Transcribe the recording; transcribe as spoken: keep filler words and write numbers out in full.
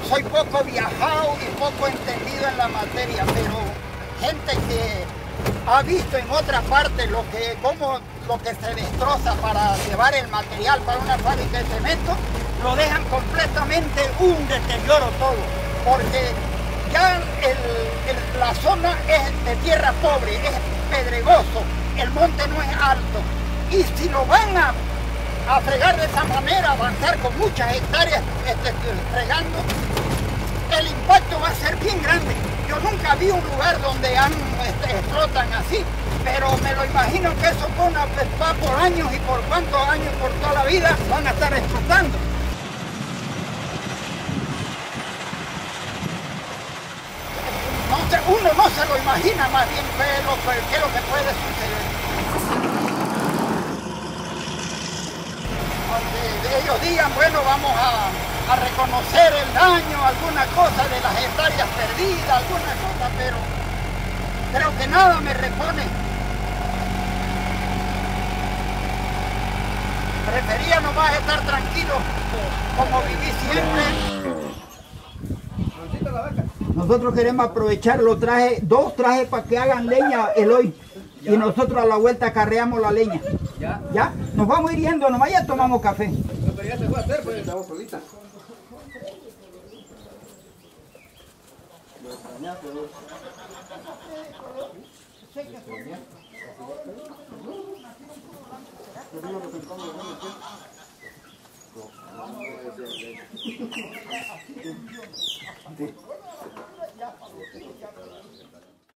soy poco viajado y poco entendido en la materia, pero gente que ha visto en otra parte lo que, cómo, lo que se destroza para llevar el material para una fábrica de cemento, lo dejan completamente un deterioro todo, porque ya el, el, la zona es de tierra pobre, es pedregoso, el monte no es alto, y si lo van a, a fregar de esa manera, avanzar con muchas hectáreas este, fregando, el impacto va a ser bien grande. Yo nunca vi un lugar donde han, este, explotan así, pero me lo imagino que eso va por años y por cuántos años, por toda la vida, van a estar explotando. No se, uno no se lo imagina más bien qué es lo, qué es lo que puede suceder. Donde ellos digan, bueno, vamos a, a reconocer el daño, alguna cosa de las hectáreas perdidas, alguna cosa, pero creo que nada me repone. Prefería nomás estar tranquilo como viví siempre. Nosotros queremos aprovechar los trajes, dos trajes para que hagan leña el hoy. Y nosotros a la vuelta carreamos la leña. ¿Ya? ¿Ya? Nos vamos hiriendo, nomás ya tomamos café. No, pero ya se fue a hacer, pues estamos solitas. Sí.